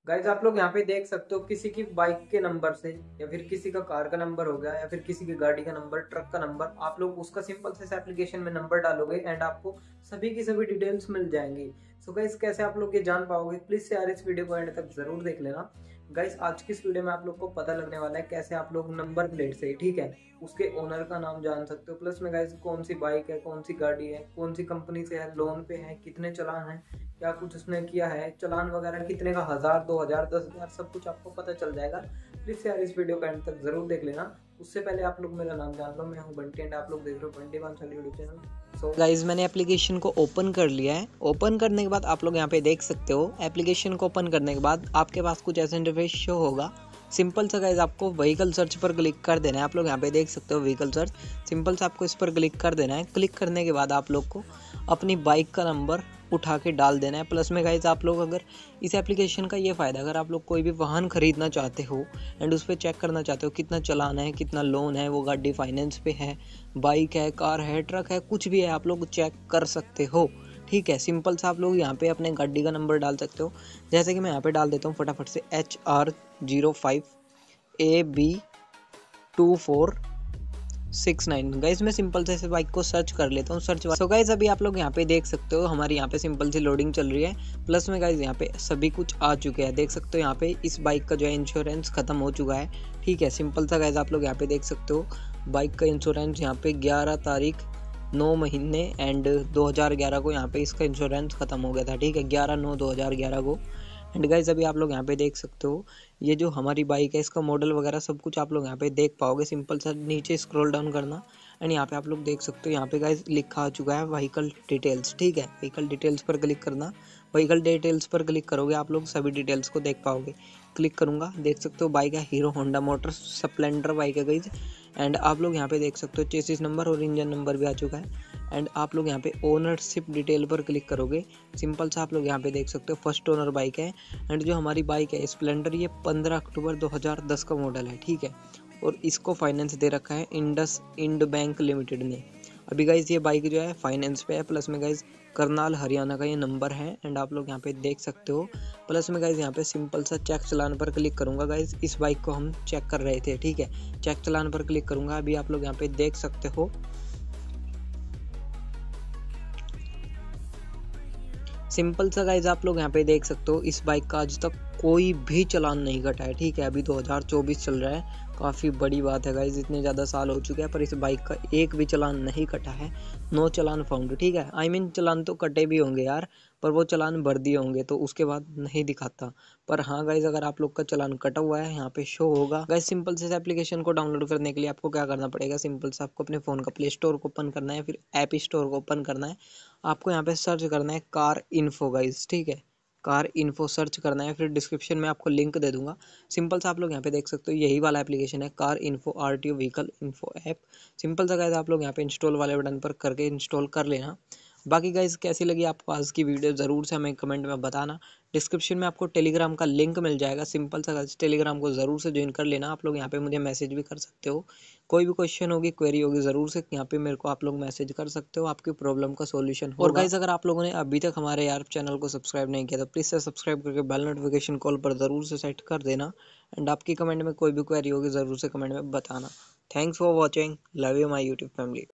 Guys आप लोग यहाँ पे देख सकते हो किसी की बाइक के नंबर से या फिर किसी का कार का नंबर हो गया या फिर किसी की गाड़ी का नंबर, ट्रक का नंबर, आप लोग उसका सिंपल से इस एप्लीकेशन में नंबर डालोगे एंड आपको सभी की सभी डिटेल्स मिल जाएंगी। सो गाइज कैसे आप लोग ये जान पाओगे, प्लीज से यार इस वीडियो को एंड तक जरूर देख लेना। गाइस आज की इस वीडियो में आप लोग को पता लगने वाला है कैसे आप लोग नंबर प्लेट से, ठीक है, उसके ओनर का नाम जान सकते हो। प्लस में गाइस कौन सी बाइक है, कौन सी गाड़ी है, कौन सी कंपनी से है, लोन पे है, कितने चलान है, क्या कुछ उसने किया है, चलान वगैरह कितने का, 1000, 2000, 10,000, सब कुछ आपको पता चल जाएगा। प्लीज यार इस वीडियो का एंड तक जरूर देख लेना। उससे पहले आप लोग मेरा नाम जान लो, मैं हूँ बंटी एंड आप लोग देख रहे हो Bunty Banswali YouTube channel. So guys मैंने एप्लीकेशन को ओपन कर लिया है। ओपन करने के बाद आप लोग यहाँ पे देख सकते हो, एप्लीकेशन को ओपन करने के बाद आपके पास कुछ ऐसा इंटरफेस शो होगा। सिंपल सा गाइज आपको व्हीकल सर्च पर क्लिक कर देना है। आप लोग यहाँ पे देख सकते हो व्हीकल सर्च, सिंपल सा आपको इस पर क्लिक कर देना है। क्लिक करने के बाद आप लोग को अपनी बाइक का नंबर उठा के डाल देना है। प्लस में गाइज आप लोग अगर इस एप्लीकेशन का ये फ़ायदा, अगर आप लोग कोई भी वाहन खरीदना चाहते हो एंड उस पर चेक करना चाहते हो कितना चालान है, कितना लोन है, वो गाड़ी फाइनेंस पे है, बाइक है, कार है, ट्रक है, कुछ भी है, आप लोग चेक कर सकते हो। ठीक है, सिंपल सा आप लोग यहाँ पे अपने गाड़ी का नंबर डाल सकते हो। जैसे कि मैं यहाँ पे डाल देता हूँ फटाफट से HR05AB2469। गाइज मैं सिंपल से इस बाइक को सर्च कर लेता हूँ। सो गाइज अभी आप लोग यहाँ पे देख सकते हो हमारी यहाँ पे सिंपल सी लोडिंग चल रही है। प्लस में गाइज यहाँ पे सभी कुछ आ चुके हैं, देख सकते हो यहाँ पे इस बाइक का जो है इंश्योरेंस खत्म हो चुका है। ठीक है, सिंपल सा गाइज आप लोग यहाँ पे देख सकते हो बाइक का इंश्योरेंस यहाँ पे 11 तारीख 9 महीने एंड 2011 को यहाँ पे इसका इंश्योरेंस खत्म हो गया था। ठीक है, 11/9/2011 को। एंड गाइज अभी आप लोग यहाँ पे देख सकते हो ये जो हमारी बाइक है इसका मॉडल वगैरह सब कुछ आप लोग यहाँ पे देख पाओगे। सिंपल सा नीचे स्क्रॉल डाउन करना एंड यहाँ पे आप लोग देख सकते हो यहाँ पे गाइज लिखा आ चुका है व्हीकल डिटेल्स। ठीक है, व्हीकल डिटेल्स पर क्लिक करना। व्हीकल डिटेल्स पर क्लिक करोगे आप लोग सभी डिटेल्स को देख पाओगे। क्लिक करूँगा, देख सकते हो बाइक है Hero Honda motor Splendor bike है गाइज। एंड आप लोग यहाँ पे देख सकते हो चेसिस नंबर और इंजन नंबर भी आ चुका है। एंड आप लोग यहाँ पे ओनरशिप डिटेल पर क्लिक करोगे। सिंपल सा आप लोग यहाँ पे देख सकते हो फर्स्ट ओनर बाइक है। एंड जो हमारी बाइक है स्प्लेंडर, ये 15 अक्टूबर 2010 का मॉडल है। ठीक है, और इसको फाइनेंस दे रखा है इंड बैंक लिमिटेड ने। अभी गाइज ये बाइक जो है फाइनेंस पे है। प्लस में गाइज करनाल हरियाणा का ये नंबर है एंड आप लोग यहाँ पे देख सकते हो। प्लस में गाइज यहाँ पे सिंपल सा चेक चलान पर क्लिक करूंगा। गाइज इस बाइक को हम चेक कर रहे थे। ठीक है, चेक चलान पर क्लिक करूंगा। अभी आप लोग यहाँ पे देख सकते हो सिंपल सा गाइज आप लोग यहाँ पे देख सकते हो इस बाइक का आज तक कोई भी चलान नहीं कटा है। ठीक है, अभी 2024 चल रहा है, काफ़ी बड़ी बात है गाइज, इतने ज़्यादा साल हो चुके हैं पर इस बाइक का एक भी चलान नहीं कटा है। No challan found. ठीक है, आई मीन चलान तो कटे भी होंगे यार, पर वो चलान भर दिए होंगे तो उसके बाद नहीं दिखाता। पर हाँ गाइज अगर आप लोग का चलान कटा हुआ है यहाँ पे शो होगा। गाइज सिंपल से इस एप्लीकेशन को डाउनलोड करने के लिए आपको क्या करना पड़ेगा, सिंपल से आपको अपने फ़ोन का प्ले स्टोर को ओपन करना है, फिर ऐप स्टोर को ओपन करना है। आपको यहाँ पे सर्च करना है कार इन्फो गाइज। ठीक है, कार इन्फो सर्च करना है, फिर डिस्क्रिप्शन में आपको लिंक दे दूंगा। सिंपल सा आप लोग यहाँ पे देख सकते हो यही वाला एप्लीकेशन है car info RTO vehicle info app. Simple सा गाइज आप लोग यहाँ पे इंस्टॉल वाले बटन पर करके इंस्टॉल कर लेना। बाकी गाइज कैसी लगी आपको आज की वीडियो ज़रूर से हमें कमेंट में बताना। डिस्क्रिप्शन में आपको टेलीग्राम का लिंक मिल जाएगा। सिंपल सा गाइज टेलीग्राम को ज़रूर से ज्वाइन कर लेना। आप लोग यहाँ पे मुझे मैसेज भी कर सकते हो, कोई भी क्वेश्चन होगी, क्वेरी होगी, ज़रूर से यहाँ पे मेरे को आप लोग मैसेज कर सकते हो, आपकी प्रॉब्लम का सॉल्यूशन होगा। और गाइज अगर आप लोगों ने अभी तक हमारे यार चैनल को सब्सक्राइब नहीं किया तो प्लीज़ से सब्सक्राइब करके बेल नोटिफिकेशन कॉल पर ज़रूर से सेट कर देना। एंड आपकी कमेंट में कोई भी क्वेरी होगी ज़रूर से कमेंट में बताना। Thanks for watching, love you my YouTube family.